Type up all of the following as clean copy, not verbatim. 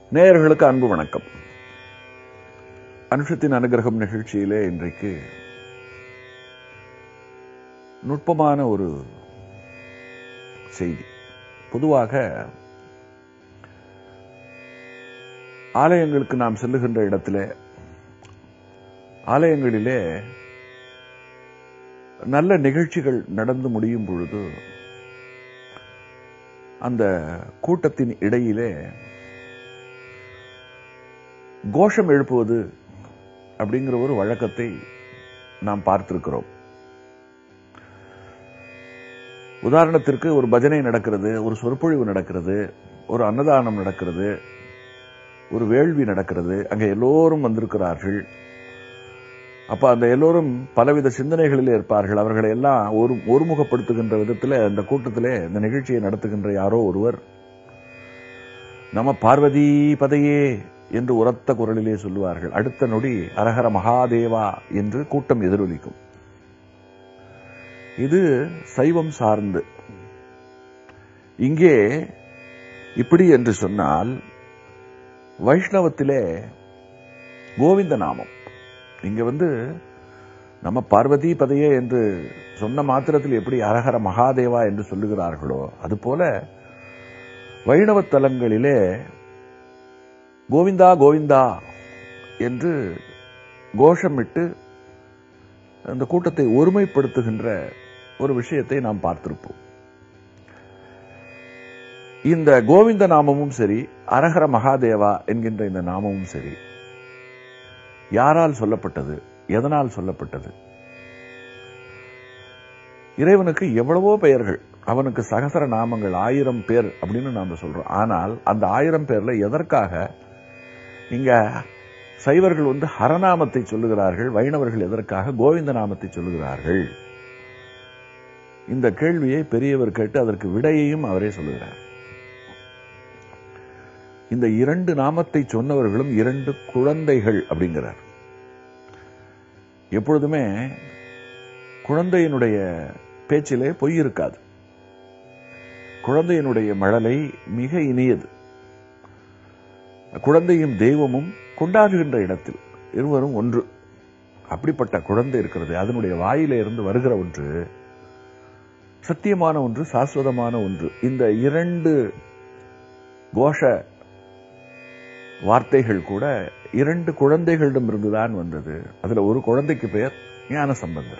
நேயர்களுக்கு அன்பு வணக்கம். அனுஷத்தின் அனுகிரகம் நிகழ்ச்சியிலே இன்றைக்கு நுட்பமான ஒரு செய்தி. பொதுவாக ஆலயங்களுக்கு நாம் செல்லுகின்ற இடத்திலே, ஆலயங்களிலே நல்ல நிகழ்ச்சிகள் நடந்து முடியும் பொழுது அந்த கூட்டத்தின் இடையிலே கோஷம் எழுப்புவது அப்படிங்கிற ஒரு வழக்கத்தை நாம் பார்த்திருக்கிறோம். உதாரணத்திற்கு, ஒரு பஜனை நடக்கிறது, ஒரு சொற்பொழிவு நடக்கிறது, ஒரு அன்னதானம் நடக்கிறது, ஒரு வேள்வி நடக்கிறது. அங்கே எல்லோரும் வந்திருக்கிறார்கள். அப்ப அந்த எல்லோரும் பலவித சிந்தனைகளில் இருப்பார்கள். அவர்களை எல்லாம் ஒருமுகப்படுத்துகின்ற விதத்தில் அந்த கூட்டத்திலே இந்த நிகழ்ச்சியை நடத்துகின்ற யாரோ ஒருவர் நம பார்வதி பதையே என்று உரத்த குரலிலே சொல்லுவார்கள். அடுத்த நொடி அரஹர மகாதேவா என்று கூட்டம் எதிரொலிக்கும். இது சைவம் சார்ந்து. இங்கே இப்படி என்று சொன்னால், வைஷ்ணவத்திலே கோவிந்த நாமம். இங்க நம்ம பார்வதி பதையே என்று சொன்ன மாத்திரத்தில் எப்படி அரஹர மகாதேவா என்று சொல்லுகிறார்களோ, அதுபோல வைணவ தலங்களிலே கோவிந்தா கோவிந்தா என்று கோஷமிட்டு அந்த கூட்டத்தை ஒருமைப்படுத்துகின்ற ஒரு விஷயத்தை நாம் பார்த்திருப்போம். இந்த கோவிந்த நாமமும் சரி, அரஹர மகாதேவா என்கின்ற இந்த நாமமும் சரி, யாரால் சொல்லப்பட்டது, எதனால் சொல்லப்பட்டது? இறைவனுக்கு எவ்வளவோ பெயர்கள், அவனுக்கு சகசர நாமங்கள், 1000 பேர் அப்படின்னு நாம சொல்றோம். ஆனால் அந்த 1000 பேர்ல எதற்காக இங்க சைவர்கள் ஹரநாமத்தை சொல்லுகிறார்கள், வைணவர்கள் எதற்காக கோவிந்த நாமத்தை சொல்லுகிறார்கள்? இந்த கேள்வியை பெரியவர் கேட்டு அதற்கு விடையையும் அவரே சொல்லுகிறார். இந்த 2 நாமத்தை சொன்னவர்களும் 2 குழந்தைகள் அப்படிங்கிறார். எப்பொழுதுமே குழந்தையினுடைய பேச்சிலே பொய் இருக்காது. குழந்தையினுடைய மழலை மிக இனியது. குழந்தையும் தெய்வமும் கொண்டாடுகின்ற இடத்தில் இருவரும் ஒன்று. அப்படிப்பட்ட குழந்தை இருக்கிறது. அதனுடைய வாயிலே இருந்து வருகிற ஒன்று சத்தியமான ஒன்று, சாஸ்வதமான ஒன்று. இந்த 2 கோஷ வார்த்தைகள் கூட 2 குழந்தைகளிடமிருந்துதான் வந்தது. அதுல ஒரு குழந்தைக்கு பெயர் ஞானசம்பந்தர்,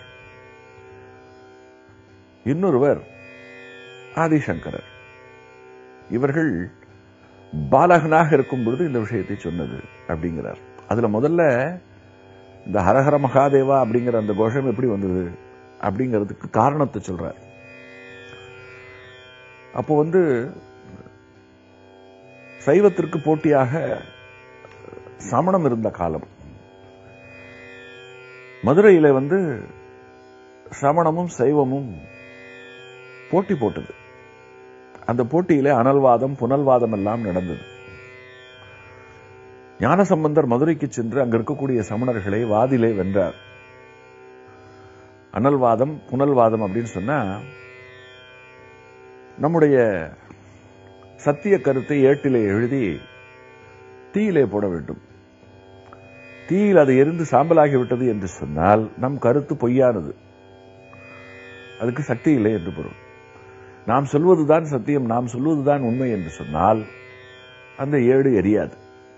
இன்னொருவர் ஆதிசங்கரர். இவர்கள் பாலகனாக இருக்கும் பொழுது இந்த விஷயத்தை சொன்னது அப்படிங்கிறார். அதுல முதல்ல இந்த ஹரஹர மகாதேவா அப்படிங்கிற அந்த கோஷம் எப்படி வந்தது அப்படிங்கிறதுக்கு காரணத்தை சொல்றார். அப்போ சைவத்திற்கு போட்டியாக சமணம் இருந்த காலம். மதுரையில சமணமும் சைவமும் போட்டி போட்டது. அந்த போட்டியிலே அனல்வாதம், புனல்வாதம் எல்லாம் நடந்தது. ஞானசம்பந்தர் மதுரைக்கு சென்று அங்க இருக்கக்கூடிய சமணர்களை வாதிலே வென்றார். அனல்வாதம், புனல்வாதம் அப்படின்னு சொன்னா, நம்முடைய சத்திய கருத்தை ஏட்டிலே எழுதி தீயிலே போட வேண்டும். தீயில் அது எரிந்து சாம்பலாகிவிட்டது என்று சொன்னால் நம் கருத்து பொய்யானது, அதுக்கு சக்தி இல்லை என்று பொருள். நாம் சொல்வதுதான் சத்தியம், நாம் சொல்வதுதான் உண்மை என்று சொன்னால் அந்த ஏடு எரியாது.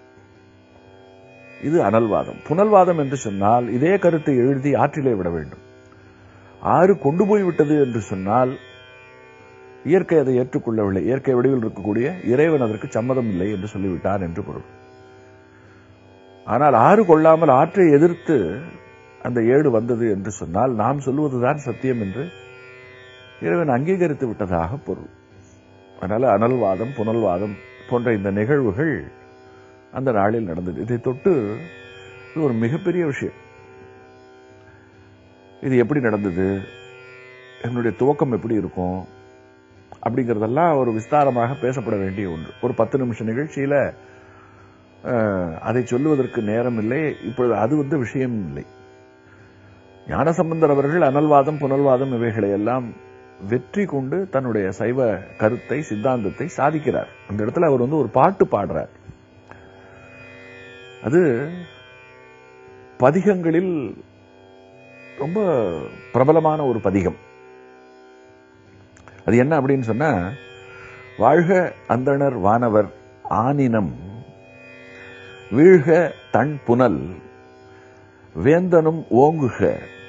இது அனல்வாதம். புனல்வாதம் என்று சொன்னால் இதே கருத்தை எழுதி ஆற்றிலே விட வேண்டும். ஆறு கொண்டு போய்விட்டது என்று சொன்னால் இயற்கை அதை ஏற்றுக்கொள்ளவில்லை, இயற்கை வடிவில் இருக்கக்கூடிய இறைவன் அதற்கு சம்மதம் இல்லை என்று சொல்லிவிட்டார் என்று பொருள். ஆனால் ஆறு கொள்ளாமல் ஆற்றை எதிர்த்து அந்த ஏடு வந்தது என்று சொன்னால் நாம் சொல்வதுதான் சத்தியம் என்று இறைவன் அங்கீகரித்து விட்டதாக பொருள். அதனால அனல்வாதம், புனல்வாதம் போன்ற இந்த நிகழ்வுகள் அந்த நாளில் நடந்தது. இதை தொட்டு இது ஒரு மிகப்பெரிய விஷயம். இது எப்படி நடந்தது, என்னுடைய துவக்கம் எப்படி இருக்கும் அப்படிங்கறதெல்லாம் ஒரு விஸ்தாரமாக பேசப்பட வேண்டிய ஒன்று. ஒரு 10 நிமிஷ நிகழ்ச்சியில அதை சொல்லுவதற்கு நேரம் இல்லை. இப்பொழுது அது விஷயம் இல்லை. ஞானசம்பந்தர் அவர்கள் அனல்வாதம், புனல்வாதம் இவைகளை எல்லாம் வெற்றி கொண்டு தன்னுடைய சைவ கருத்தை, சித்தாந்தத்தை சாதிக்கிறார். அந்த இடத்துல அவர் ஒரு பாட்டு பாடுறார். அது பதிகங்களில் ரொம்ப பிரபலமான ஒரு பதிகம். அது என்ன அப்படின்னு சொன்னா, வாழ்க அந்தணர் வானவர் ஆனினம் வீழ்க தன் புனல் வேந்தனும் ஓங்குக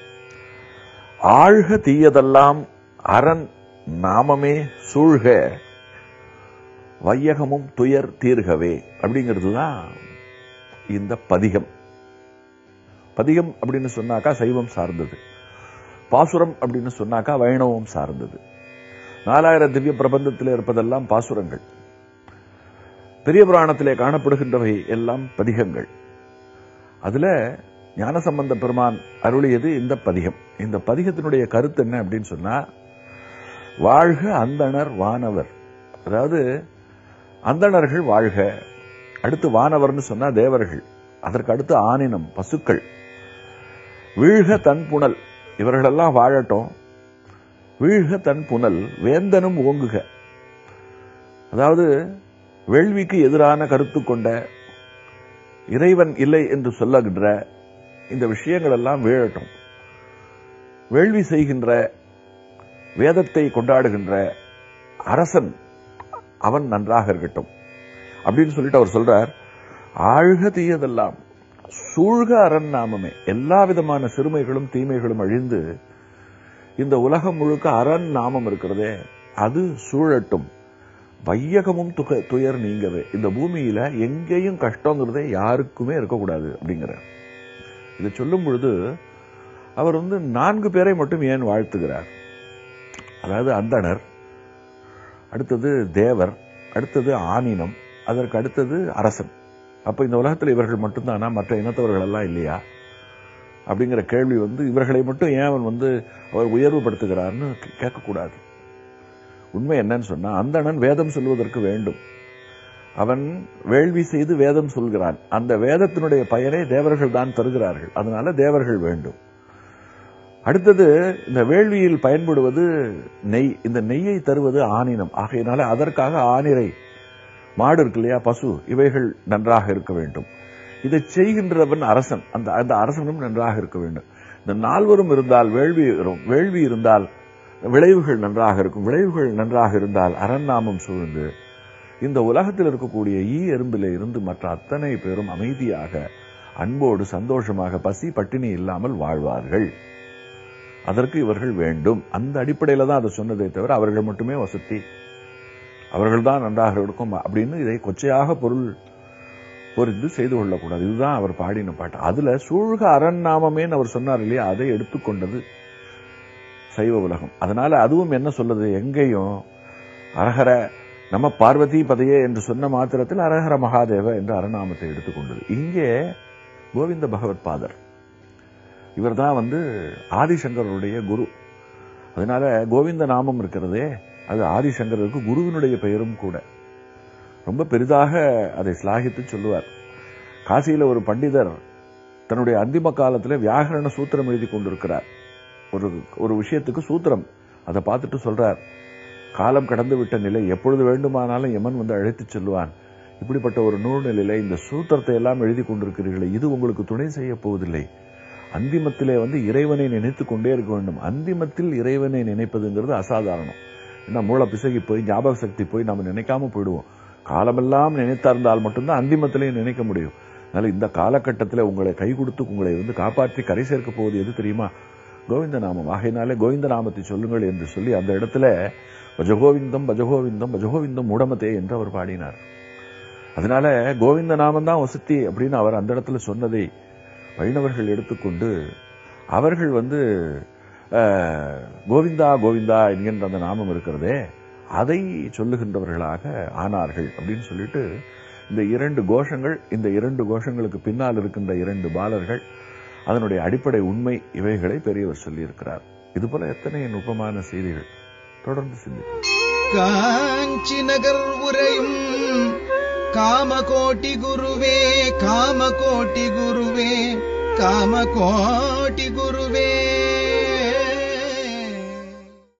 ஆழ்க தீயதெல்லாம் அரண் நாமமே சூழ்க வையகமும் துயர் தீர்கவே அப்படிங்கிறது தான் இந்த பதிகம். பதிகம் அப்படின்னு சொன்னாக்கா சைவம் சார்ந்தது, பாசுரம் அப்படின்னு சொன்னாக்கா வைணவம் சார்ந்தது. 4000 திவ்ய பிரபந்தத்தில் இருப்பதெல்லாம் பாசுரங்கள், பெரிய புராணத்திலே காணப்படுகின்றவை எல்லாம் பதிகங்கள். அதுல ஞானசம்பந்த பெருமான் அருளியது இந்த பதிகம். இந்த பதிகத்தினுடைய கருத்து என்ன அப்படின்னு சொன்னா, வாழ்க அந்தணர் வானவர், அதாவது அந்தணர்கள் வாழ்க, அடுத்து வானவர்னு சொன்னா தேவர்கள், அதற்கு அடுத்து ஆனினம் பசுக்கள், வீழ்க தன் புனல் இவர்களெல்லாம் வாழட்டும், வீழ்க தன் புனல் வேந்தனும் ஓங்குக, அதாவது வேள்விக்கு எதிரான கருத்து கொண்ட இறைவன் இல்லை என்று சொல்லுகின்ற இந்த விஷயங்கள் எல்லாம் வீழட்டும், வேள்வி செய்கின்ற வேதத்தை கொண்டாடுகின்ற அரசன் அவன் நன்றாக இருக்கட்டும் அப்படின்னு சொல்லிட்டு அவர் சொல்றார். ஆழ்க தீயதெல்லாம் சூழ்க அரண் நாமமே, எல்லா விதமான சிறுமைகளும் தீமைகளும் அழிந்து இந்த உலகம் முழுக்க அரண் நாமம் இருக்கிறதே அது சூழட்டும், வையகமும் துயர் நீங்கவே, இந்த பூமியில எங்கேயும் கஷ்டங்கிறதே யாருக்குமே இருக்கக்கூடாது அப்படிங்கிறார். இதை சொல்லும் பொழுது அவர் 4 பேரை மட்டும் ஏன் வாழ்த்துகிறார்? அதாவது அந்தணர், அடுத்தது தேவர், அடுத்தது ஆனினம், அதற்கு அடுத்தது அரசன். அப்ப இந்த உலகத்தில் இவர்கள் மட்டும்தானா, மற்ற இனத்தவர்கள் எல்லாம் இல்லையா அப்படிங்கிற கேள்வி இவர்களை மட்டும் ஏன் அவன் அவர் உயர்வுபடுத்துகிறார்னு கேட்கக்கூடாது. உண்மை என்னன்னு சொன்னா, அந்தணன் வேதம் சொல்வதற்கு வேண்டும், அவன் வேள்வி செய்து வேதம் சொல்கிறான், அந்த வேதத்தினுடைய பயனை தேவர்கள் தான் தருகிறார்கள், அதனால தேவர்கள் வேண்டும். அடுத்தது இந்த வேள்வியில் பயன்படுவது நெய், இந்த நெய்யை தருவது ஆனினம், ஆகையினால அதற்காக ஆனிரை மாடு இருக்கு இல்லையா, பசு, இவைகள் நன்றாக இருக்க வேண்டும். இதை செய்கின்றவன் அரசன், அந்த அரசனும் நன்றாக இருக்க வேண்டும். இந்த 4வரும் இருந்தால் வேள்வி இருந்தால் விளைவுகள் நன்றாக இருக்கும், விளைவுகள் நன்றாக இருந்தால் அரண்நாமம் சூழ்ந்து இந்த உலகத்தில் இருக்கக்கூடிய எறும்பிலே இருந்து மற்ற அத்தனை பேரும் அமைதியாக அன்போடு சந்தோஷமாக பசி பட்டினி இல்லாமல் வாழ்வார்கள். அதற்கு இவர்கள் வேண்டும். அந்த அடிப்படையில தான் அதை சொன்னதை தவிர அவர்கள் மட்டுமே வசதி, அவர்கள் தான் நன்றாக இருக்கும் அப்படின்னு இதை கொச்சையாக பொருள் பொறிந்து செய்து கொள்ளக்கூடாது. இதுதான் அவர் பாடின பாட்டு. அதுல சூழ்க அரண் நாமமேன்னு அவர் சொன்னார் இல்லையா, அதை எடுத்துக்கொண்டது சைவ உலகம். அதனால அதுவும் என்ன சொல்லுது, எங்கேயும் அரஹர நம்ம பார்வதி பதையே என்று சொன்ன மாத்திரத்தில் அரஹர மகாதேவ என்ற அரணாமத்தை எடுத்துக்கொண்டது. இங்கே கோவிந்த பகவத் பாதர், இவர் தான் ஆதிசங்கருடைய குரு. அதனால கோவிந்த நாமம் இருக்கிறதே அது ஆதிசங்கருக்கு குருவினுடைய பெயரும் கூட. ரொம்ப பெரிதாக அதை சிலாகித்து சொல்லுவார். காசியில ஒரு பண்டிதர் தன்னுடைய அந்திம காலத்தில் வியாகரண சூத்திரம் எழுதி கொண்டிருக்கிறார். ஒரு விஷயத்துக்கு சூத்திரம், அதை பார்த்துட்டு சொல்றார், காலம் கடந்து விட்ட நிலை, எப்பொழுது வேண்டுமானாலும் யமன் அழைத்து செல்வான், இப்படிப்பட்ட ஒரு நூல்நிலையில இந்த சூத்திரத்தை எல்லாம் எழுதி கொண்டிருக்கிறீர்களே, இது உங்களுக்கு துணை செய்ய போவதில்லை. அந்திமத்திலே இறைவனை நினைத்துக் கொண்டே இருக்க வேண்டும். அந்திமத்தில் இறைவனை நினைப்பதுங்கிறது அசாதாரணம். ஏன்னா மூளை பிசகி போய் ஞாபக சக்தி போய் நம்ம நினைக்காம போயிடுவோம். காலமெல்லாம் நினைத்தார்ந்தால் மட்டும்தான் அந்திமத்திலேயே நினைக்க முடியும். அதனால இந்த காலகட்டத்தில் உங்களை கை கொடுத்து உங்களை காப்பாற்றி கரை சேர்க்க போவது எது தெரியுமா? கோவிந்த நாமம். ஆகையினாலே கோவிந்த நாமத்தை சொல்லுங்கள் என்று சொல்லி அந்த இடத்துல பஜகோவிந்தம் பஜகோவிந்தம் பஜகோவிந்தம் மூடமதே என்று அவர் பாடினார். அதனால கோவிந்த நாமம் தான் வசதி அப்படின்னு அவர் அந்த இடத்துல சொன்னதை வைணவர்கள் எடுத்துக்கொண்டு அவர்கள் கோவிந்தா கோவிந்தா என்கின்ற அந்த நாமம் இருக்கிறதே அதை சொல்லுகின்றவர்களாக ஆனார்கள் அப்படின்னு சொல்லிட்டு இந்த 2 கோஷங்கள், இந்த 2 கோஷங்களுக்கு பின்னால் இருக்கின்ற 2 பாலர்கள், அதனுடைய அடிப்படை உண்மை இவைகளை பெரியவர் சொல்லியிருக்கிறார். இதுபோல எத்தனை நுட்பமான செய்திகள். தொடர்ந்து சிந்திப்போம். காஞ்சி நகர் உரையும் காமகோட்டி குருவே, காமகோட்டி குருவே, காமகோட்டி குரு